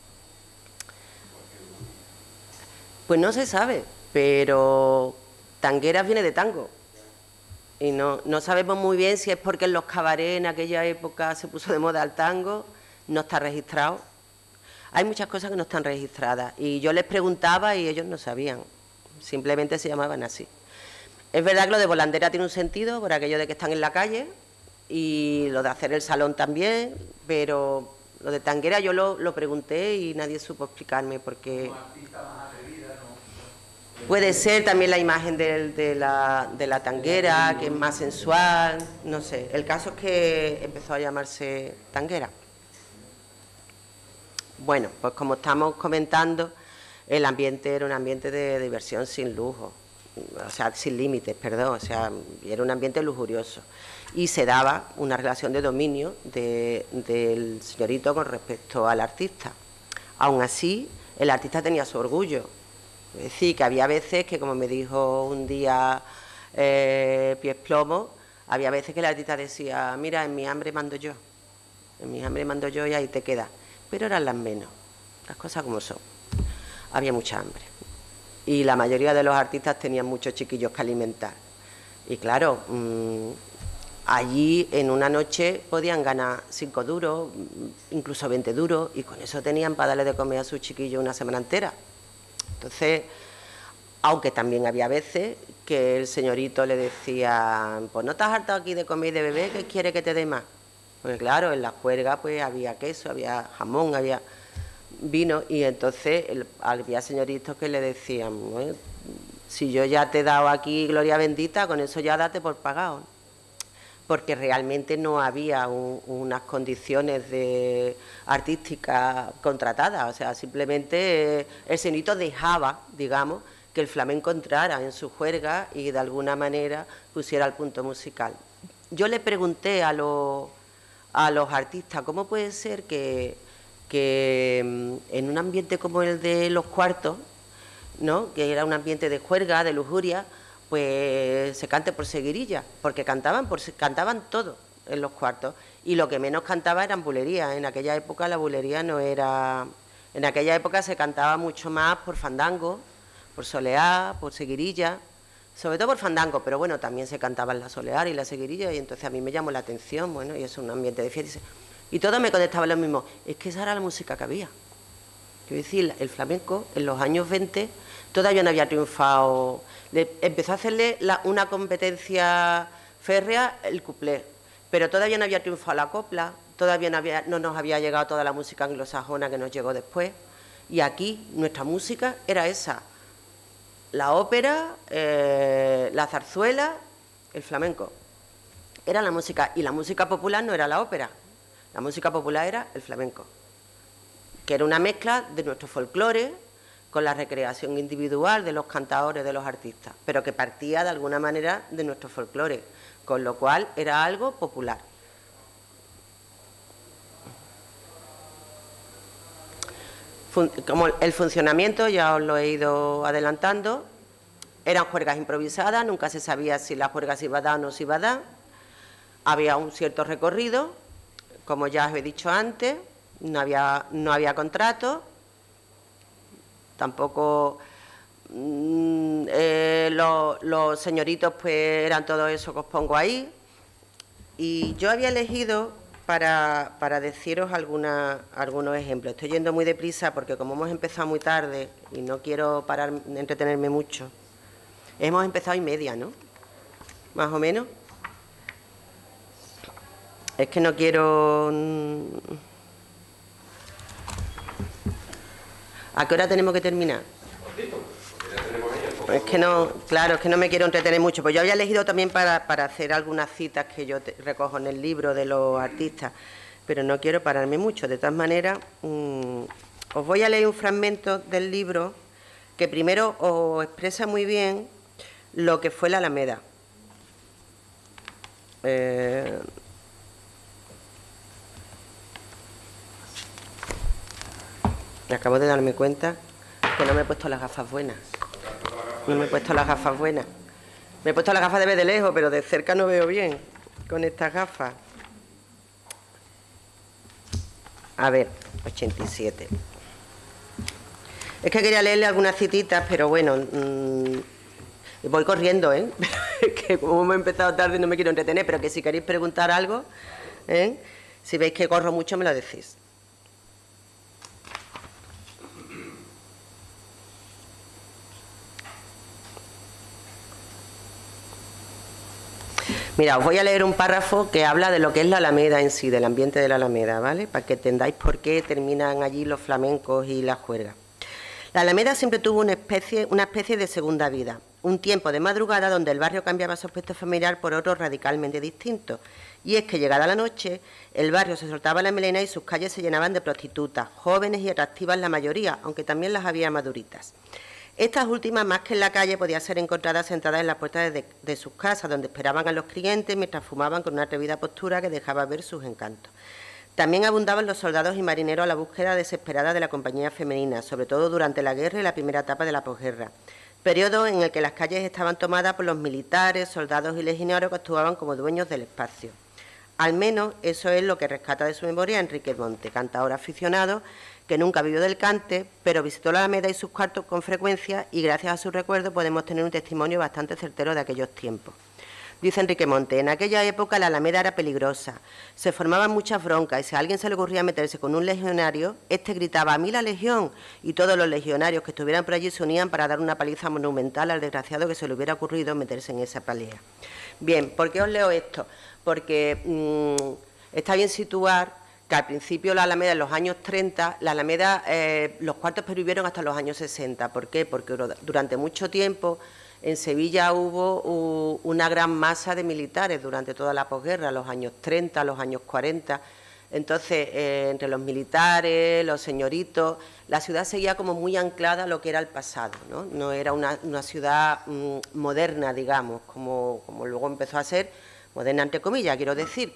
S2: Pues no se sabe, pero tangueras viene de tango, y no sabemos muy bien si es porque en los cabarets en aquella época se puso de moda el tango, no está registrado. Hay muchas cosas que no están registradas, y yo les preguntaba y ellos no sabían, simplemente se llamaban así. Es verdad que lo de volandera tiene un sentido por aquello de que están en la calle, y lo de hacer el salón también, pero lo de tanguera yo lo pregunté y nadie supo explicarme, porque puede ser también la imagen de la tanguera, que es más sensual, no sé. El caso es que empezó a llamarse tanguera. Bueno, pues como estamos comentando, el ambiente era un ambiente de diversión sin lujo, o sea, sin límites, perdón, o sea, era un ambiente lujurioso. Y se daba una relación de dominio del señorito con respecto al artista. Aún así, el artista tenía su orgullo. Es decir, que había veces que, como me dijo un día Pies Plomo, había veces que el artista decía, mira, en mi hambre mando yo, en mi hambre mando yo y ahí te quedas. Pero eran las menos, las cosas como son. Había mucha hambre. Y la mayoría de los artistas tenían muchos chiquillos que alimentar. Y claro, allí en una noche podían ganar 5 duros, incluso 20 duros, y con eso tenían para darle de comer a sus chiquillos una semana entera. Entonces, aunque también había veces que el señorito le decía, pues no te has hartado aquí de comer y de beber, ¿qué quiere que te dé más? Porque claro, en la juerga pues había queso, había jamón, había vino, y entonces había señoritos que le decían, bueno, si yo ya te he dado aquí gloria bendita, con eso ya date por pagado. Porque realmente no había unas condiciones artísticas contratadas, o sea, simplemente el señorito dejaba, digamos, que el flamenco entrara en su juerga y de alguna manera pusiera el punto musical. Yo le pregunté a los artistas, ¿cómo puede ser que en un ambiente como el de los cuartos, ¿no?, que era un ambiente de juerga, de lujuria, pues se cante por seguirilla? Porque cantaban todo en los cuartos, y lo que menos cantaba eran bulerías. En aquella época la bulería no era... En aquella época se cantaba mucho más por fandango, por soleá, por seguirilla, sobre todo por fandango, pero bueno, también se cantaban la soleá y la seguirilla, y entonces a mí me llamó la atención, bueno, y es un ambiente de fiesta. Y todos me contestaban lo mismo, es que esa era la música que había. Quiero decir, el flamenco en los años 20 todavía no había triunfado. Empezó a hacerle una competencia férrea el cuplé, pero todavía no había triunfado la copla, todavía no nos había llegado toda la música anglosajona que nos llegó después, y aquí nuestra música era esa, la ópera, la zarzuela, el flamenco. Era la música, y la música popular no era la ópera, la música popular era el flamenco, que era una mezcla de nuestro folclore con la recreación individual de los cantadores, de los artistas, pero que partía de alguna manera de nuestro folclore, con lo cual era algo popular. Como el funcionamiento, ya os lo he ido adelantando, eran juergas improvisadas, nunca se sabía si la juerga se iba a dar o no se iba a dar. había un cierto recorrido, como ya os he dicho antes, no había contrato, tampoco los señoritos pues eran todo eso que os pongo ahí. Y yo había elegido para deciros algunos ejemplos. Estoy yendo muy deprisa porque como hemos empezado muy tarde y no quiero entretenerme mucho. Hemos empezado y media, ¿no? Más o menos. Es que no quiero... ¿A qué hora tenemos que terminar? Es que no, claro, es que no me quiero entretener mucho. Pues yo había elegido también para hacer algunas citas que yo recojo en el libro de los artistas, pero no quiero pararme mucho. De todas maneras, os voy a leer un fragmento del libro que primero os expresa muy bien lo que fue la Alameda. Acabo de darme cuenta que no me he puesto las gafas buenas. No me he puesto las gafas buenas. Me he puesto las gafas de ver de lejos, pero de cerca no veo bien con estas gafas. A ver, 87. Es que quería leerle algunas cititas, pero bueno, voy corriendo, ¿eh? Que como hemos empezado tarde no me quiero entretener, pero que si queréis preguntar algo, ¿eh? Si veis que corro mucho me lo decís. Mira, os voy a leer un párrafo que habla de lo que es la Alameda en sí, del ambiente de la Alameda, ¿vale? Para que entendáis por qué terminan allí los flamencos y las juergas. La Alameda siempre tuvo una especie de segunda vida, un tiempo de madrugada donde el barrio cambiaba su aspecto familiar por otro radicalmente distinto. Y es que llegada la noche, el barrio se soltaba la melena y sus calles se llenaban de prostitutas, jóvenes y atractivas la mayoría, aunque también las había maduritas. Estas últimas, más que en la calle, podían ser encontradas sentadas en las puertas de sus casas, donde esperaban a los clientes mientras fumaban con una atrevida postura que dejaba ver sus encantos. También abundaban los soldados y marineros a la búsqueda desesperada de la compañía femenina, sobre todo durante la guerra y la primera etapa de la posguerra, periodo en el que las calles estaban tomadas por los militares, soldados y legionarios que actuaban como dueños del espacio. Al menos eso es lo que rescata de su memoria Enrique Monte, cantador aficionado, que nunca vivió del cante, pero visitó la Alameda y sus cuartos con frecuencia y gracias a su recuerdo podemos tener un testimonio bastante certero de aquellos tiempos. Dice Enrique Monte, en aquella época la Alameda era peligrosa, se formaban muchas broncas y si a alguien se le ocurría meterse con un legionario, este gritaba ¡a mí la legión! Y todos los legionarios que estuvieran por allí se unían para dar una paliza monumental al desgraciado que se le hubiera ocurrido meterse en esa pelea. Bien, ¿por qué os leo esto? Porque está bien situar que al principio la Alameda, en los años 30, la Alameda, los cuartos pervivieron hasta los años 60. ¿Por qué? Porque durante mucho tiempo en Sevilla hubo una gran masa de militares durante toda la posguerra, los años 30, los años 40. Entonces, entre los militares, los señoritos, la ciudad seguía como muy anclada a lo que era el pasado, ¿no? No era una ciudad moderna, digamos, como luego empezó a ser, moderna entre comillas, quiero decir,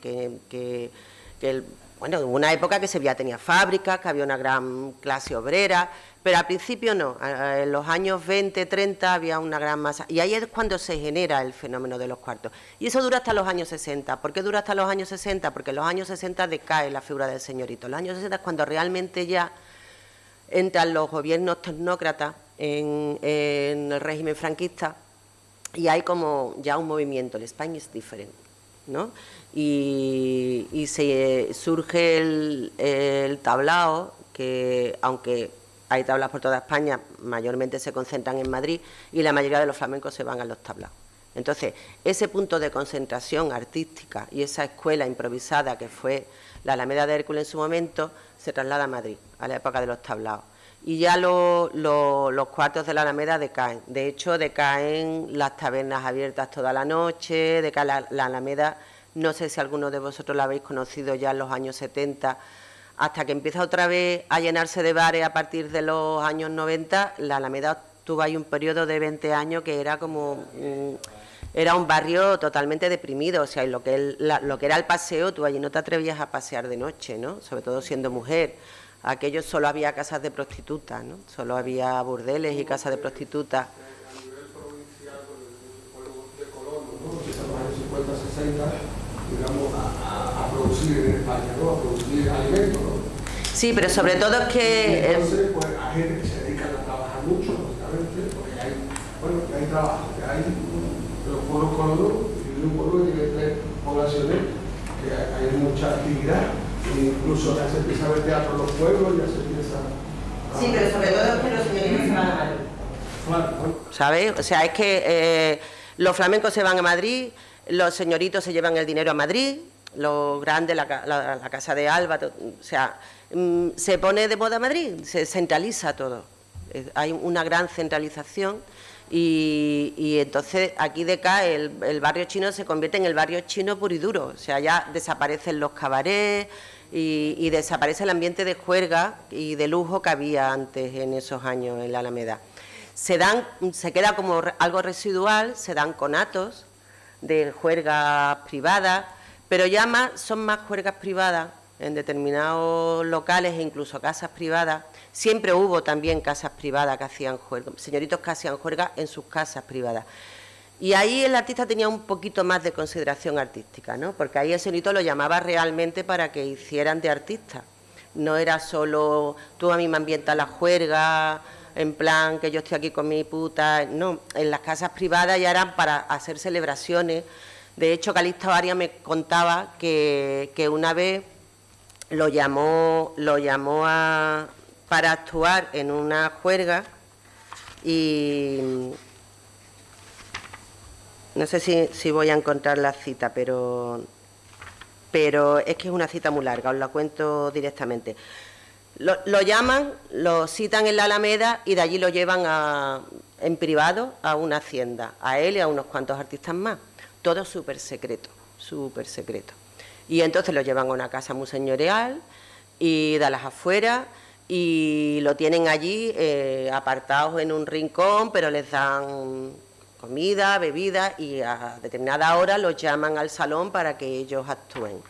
S2: bueno, hubo una época que Sevilla tenía fábricas, que había una gran clase obrera, pero al principio no. En los años 20, 30 había una gran masa. Y ahí es cuando se genera el fenómeno de los cuartos. Y eso dura hasta los años 60. ¿Por qué dura hasta los años 60? Porque en los años 60 decae la figura del señorito. En los años 60 es cuando realmente ya entran los gobiernos tecnócratas en el régimen franquista y hay como ya un movimiento, el Spain is different, ¿no? Y surge el tablao, que aunque hay tablas por toda España, mayormente se concentran en Madrid y la mayoría de los flamencos se van a los tablaos. Entonces, ese punto de concentración artística y esa escuela improvisada que fue la Alameda de Hércules en su momento, se traslada a Madrid, a la época de los tablaos. Y ya los cuartos de la Alameda decaen. De hecho, decaen las tabernas abiertas toda la noche, decae la Alameda. No sé si alguno de vosotros la habéis conocido ya en los años 70, hasta que empieza otra vez a llenarse de bares a partir de los años 90, la Alameda tuvo ahí un periodo de 20 años que era como... era un barrio totalmente deprimido, o sea, lo que era el paseo, tú allí no te atrevías a pasear de noche, ¿no? Sobre todo siendo mujer. Aquello solo había casas de prostitutas, ¿no? Solo había burdeles y casas de prostitutas.
S3: A nivel provincial, con el pueblo de Colón, ¿no? Que en los años 50, 60, digamos, producir en España, ¿no? A producir alimentos, ¿no?
S2: Sí, pero sobre todo es que...
S3: Entonces, pues hay gente que se dedica a trabajar mucho, lógicamente, porque hay, bueno, que hay trabajo, que hay los pueblos colonos, y un pueblo que tiene 3 poblaciones, que hay mucha actividad, e incluso ya se empieza a ver teatro en los pueblos, ya se empieza a...
S2: Sí, pero sobre todo es que los señoritos se van a Madrid.
S3: Claro, bueno.
S2: ¿Sabes? O sea, es que los flamencos se van a Madrid, los señoritos se llevan el dinero a Madrid, los grandes, la Casa de Alba, o sea, se pone de moda Madrid, se centraliza todo. Hay una gran centralización y entonces aquí decae el barrio chino, se convierte en el barrio chino puro y duro. O sea, ya desaparecen los cabarets y desaparece el ambiente de juerga y de lujo que había antes en esos años en la Alameda. Se queda como algo residual, se dan conatos de juergas privadas, pero ya son más juergas privadas en determinados locales e incluso casas privadas. Siempre hubo también casas privadas que hacían juerga, señoritos que hacían juerga en sus casas privadas. Y ahí el artista tenía un poquito más de consideración artística, ¿no? Porque ahí el señorito lo llamaba realmente para que hicieran de artista. No era solo tú a mí me ambientas la juerga, en plan que yo estoy aquí con mi puta. No, en las casas privadas ya eran para hacer celebraciones. De hecho, Calixto Arias me contaba que una vez lo llamó para actuar en una juerga y no sé si voy a encontrar la cita, pero es que es una cita muy larga, os la cuento directamente. Lo llaman, lo citan en la Alameda y de allí lo llevan en privado a una hacienda, a él y a unos cuantos artistas más. Todo súper secreto, súper secreto. Y entonces lo llevan a una casa muy señorial y de las afueras y lo tienen allí apartados en un rincón, pero les dan comida, bebida y a determinada hora los llaman al salón para que ellos actúen.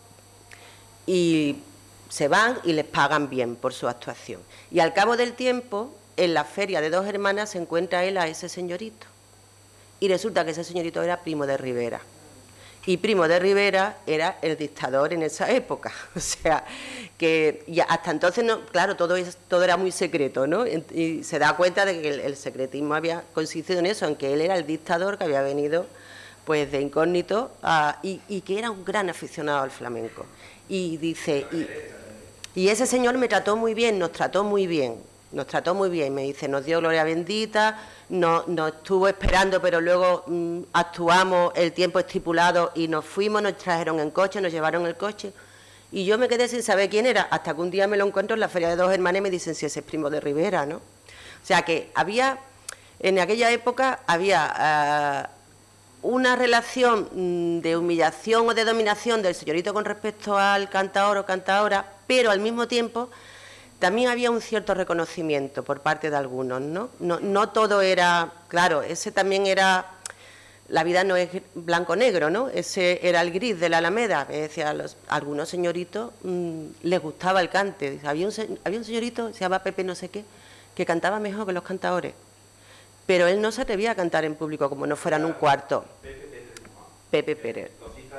S2: Y se van y les pagan bien por su actuación. Y al cabo del tiempo, en la feria de Dos Hermanas se encuentra él a ese señorito. Y resulta que ese señorito era Primo de Rivera. Y Primo de Rivera era el dictador en esa época. O sea, que y hasta entonces, no, claro, todo era muy secreto, ¿no? Y se da cuenta de que el secretismo había consistido en eso, en que él era el dictador que había venido pues de incógnito y que era un gran aficionado al flamenco. Y dice, y ese señor me trató muy bien, nos trató muy bien, me dice, nos dio gloria bendita, nos estuvo esperando, pero luego actuamos el tiempo estipulado y nos fuimos, nos trajeron en coche, nos llevaron el coche, y yo me quedé sin saber quién era, hasta que un día me lo encuentro en la Feria de Dos Hermanas y me dicen si ese es Primo de Rivera, ¿no? O sea que en aquella época había una relación de humillación o de dominación del señorito con respecto al cantaor o cantadora, pero al mismo tiempo también había un cierto reconocimiento por parte de algunos, ¿no? No todo era, claro, ese también era, la vida no es blanco-negro, ¿no? Ese era el gris de la Alameda. Me decía, algunos señoritos les gustaba el cante. Había un señorito, se llama Pepe no sé qué, que cantaba mejor que los cantadores, pero él no se atrevía a cantar en público como no fuera en un cuarto. Pepe Pérez.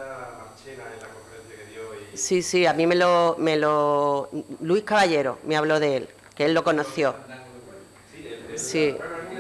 S2: Sí, a mí Luis Caballero me habló de él, que él lo conoció. Sí.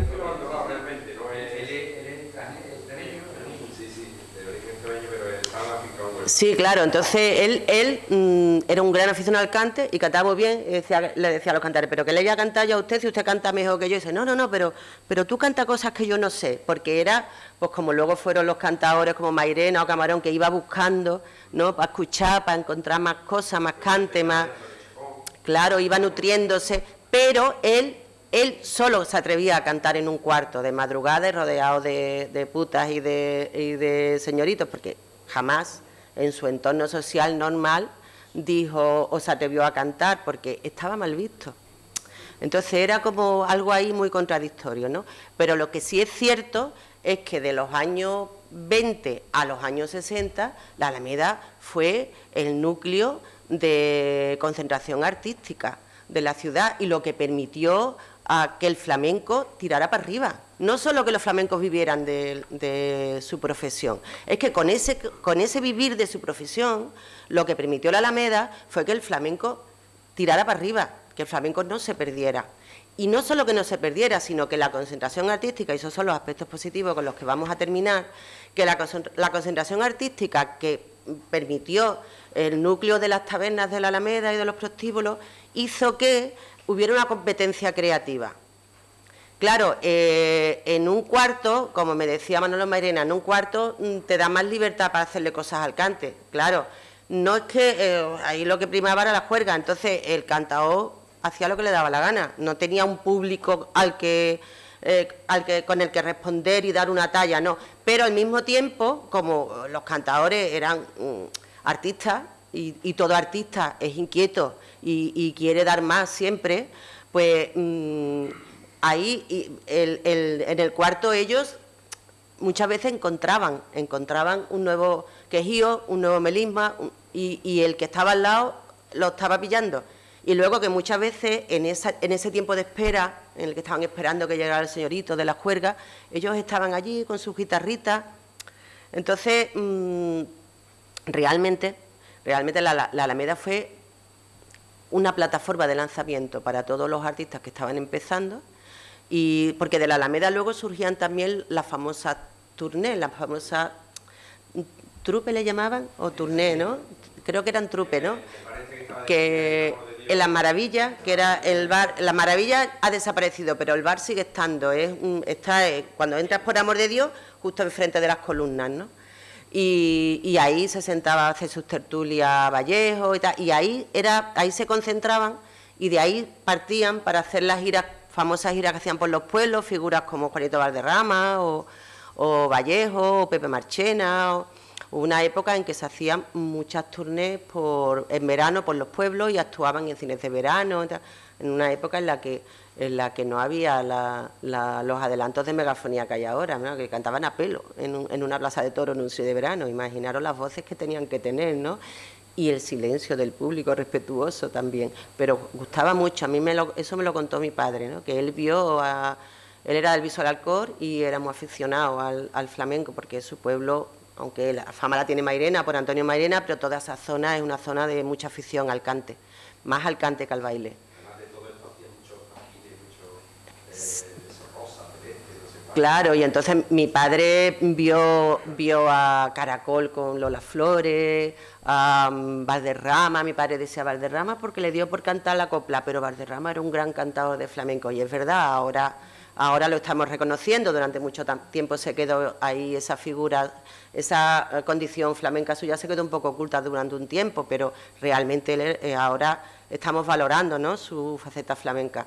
S2: Sí, claro, entonces él era un gran aficionado al cante y cantaba muy bien, y le decía a los cantares, pero que le voy a cantar yo a usted si usted canta mejor que yo. Y dice, no, pero tú cantas cosas que yo no sé, porque era, pues como luego fueron los cantadores como Mairena o Camarón, que iba buscando, ¿no?, para escuchar, para encontrar más cosas, más cante, más... Claro, iba nutriéndose, pero él solo se atrevía a cantar en un cuarto de madrugada y rodeado de putas y de señoritos, porque jamás en su entorno social normal dijo o se atrevió a cantar, porque estaba mal visto. Entonces era como algo ahí muy contradictorio, ¿no? Pero lo que sí es cierto es que de los años 20 a los años 60, la Alameda fue el núcleo de concentración artística de la ciudad y lo que permitió a que el flamenco tirara para arriba. No solo que los flamencos vivieran de su profesión, es que con ese vivir de su profesión, lo que permitió la Alameda fue que el flamenco tirara para arriba, que el flamenco no se perdiera. Y no solo que no se perdiera, sino que la concentración artística, y esos son los aspectos positivos con los que vamos a terminar, que la concentración artística que permitió el núcleo de las tabernas de la Alameda y de los prostíbulos, hizo que hubiera una competencia creativa. Claro, en un cuarto, como me decía Manolo Mairena, en un cuarto te da más libertad para hacerle cosas al cante. Claro, no es que ahí lo que primaba era la juerga, entonces el cantaor hacía lo que le daba la gana, no tenía un público con el que responder y dar una talla, no. Pero al mismo tiempo, como los cantadores eran artistas, y todo artista es inquieto y quiere dar más siempre, pues ahí en el cuarto ellos muchas veces encontraban un nuevo quejío, un nuevo melisma, y el que estaba al lado lo estaba pillando. Y luego que muchas veces en ese tiempo de espera, en el que estaban esperando que llegara el señorito de la juerga, ellos estaban allí con sus guitarritas. Entonces, realmente la Alameda fue una plataforma de lanzamiento para todos los artistas que estaban empezando, y porque de la Alameda luego surgían también las famosas tournées, las famosas trupe le llamaban, o tourné, ¿no? Creo que eran trupe, ¿no? Que en Las Maravillas, que era el bar, Las Maravillas ha desaparecido, pero el bar sigue estando, está cuando entras por Amor de Dios, justo enfrente de las columnas, ¿no? Y ahí se sentaba a hacer sus tertulias Vallejo y tal, y ahí se concentraban y de ahí partían para hacer las giras, famosas giras que hacían por los pueblos, figuras como Juanito Valderrama o Vallejo o Pepe Marchena. Hubo una época en que se hacían muchas tournées en verano por los pueblos y actuaban en cines de verano, en una época en la que no había los adelantos de megafonía que hay ahora, ¿no? Que cantaban a pelo en una plaza de toros en un cine de verano. Imaginaros las voces que tenían que tener, ¿no? Y el silencio del público respetuoso también. Pero gustaba mucho, a mí eso me lo contó mi padre, ¿no? Que él era del Viso del Alcor y era muy aficionado al flamenco, porque su pueblo, aunque la fama la tiene Mairena por Antonio Mairena, pero toda esa zona es una zona de mucha afición al cante, más al cante que al baile. Además de todo esto hacía mucho Rosa, claro, y entonces mi padre vio a Caracol con Lola Flores, a Valderrama. Mi padre decía Valderrama porque le dio por cantar la copla, pero Valderrama era un gran cantador de flamenco, y es verdad, ahora lo estamos reconociendo. Durante mucho tiempo se quedó ahí esa figura, esa condición flamenca suya se quedó un poco oculta durante un tiempo, pero realmente ahora estamos valorando, ¿no?, su faceta flamenca.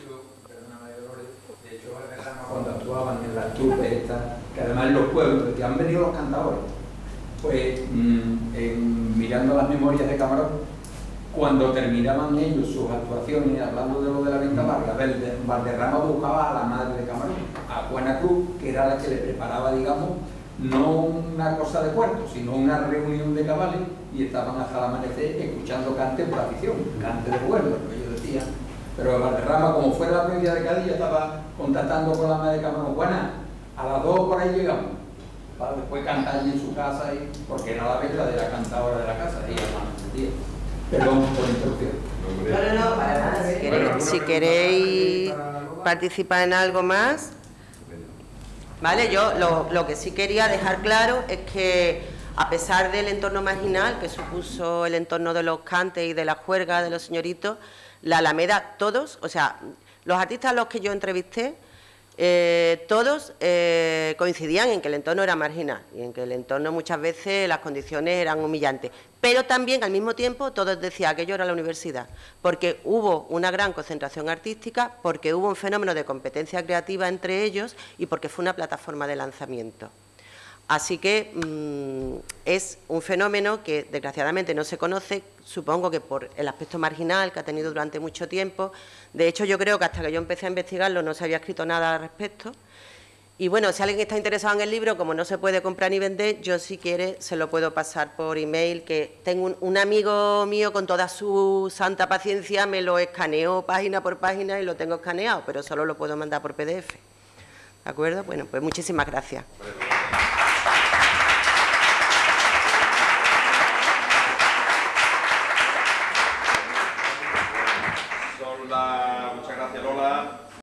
S4: De hecho, cuando actuaban en las trupes estas, que además en los pueblos, que han venido los cantadores, pues mirando las memorias de Camarón, cuando terminaban ellos sus actuaciones, hablando de lo de la venta larga, Valderrama buscaba a la madre de Camarón, a Juana Cruz, que era la que le preparaba, digamos, no una cosa de cuerpo, sino una reunión de cabales, y estaban hasta el amanecer escuchando cante por afición, cante de pueblo, lo que ellos decían. Pero Valderrama, como fuera la provincia de Cádiz, ya estaba contactando con la madre de Camarón. Juana, a las 2 por ahí llegamos, para después cantar allí en su casa, porque era la verdadera cantadora de la casa, y hermano, perdón por la interrupción.
S2: No, para nada. Si queréis participar en algo más, ¿vale? Yo lo que sí quería dejar claro es que, a pesar del entorno marginal que supuso el entorno de los cantes y de la juerga de los señoritos, la Alameda, todos, o sea, los artistas a los que yo entrevisté, todos coincidían en que el entorno era marginal y en que el entorno muchas veces las condiciones eran humillantes, pero también al mismo tiempo todos decían que aquello era la universidad, porque hubo una gran concentración artística, porque hubo un fenómeno de competencia creativa entre ellos y porque fue una plataforma de lanzamiento. Así que es un fenómeno que desgraciadamente no se conoce, supongo que por el aspecto marginal que ha tenido durante mucho tiempo. De hecho, yo creo que hasta que yo empecé a investigarlo no se había escrito nada al respecto, Y bueno, si alguien está interesado en el libro, como no se puede comprar ni vender, yo si quiere se lo puedo pasar por email, que tengo un amigo mío con toda su santa paciencia me lo escaneó página por página y lo tengo escaneado, pero solo lo puedo mandar por PDF. ¿De acuerdo? Bueno, pues muchísimas gracias.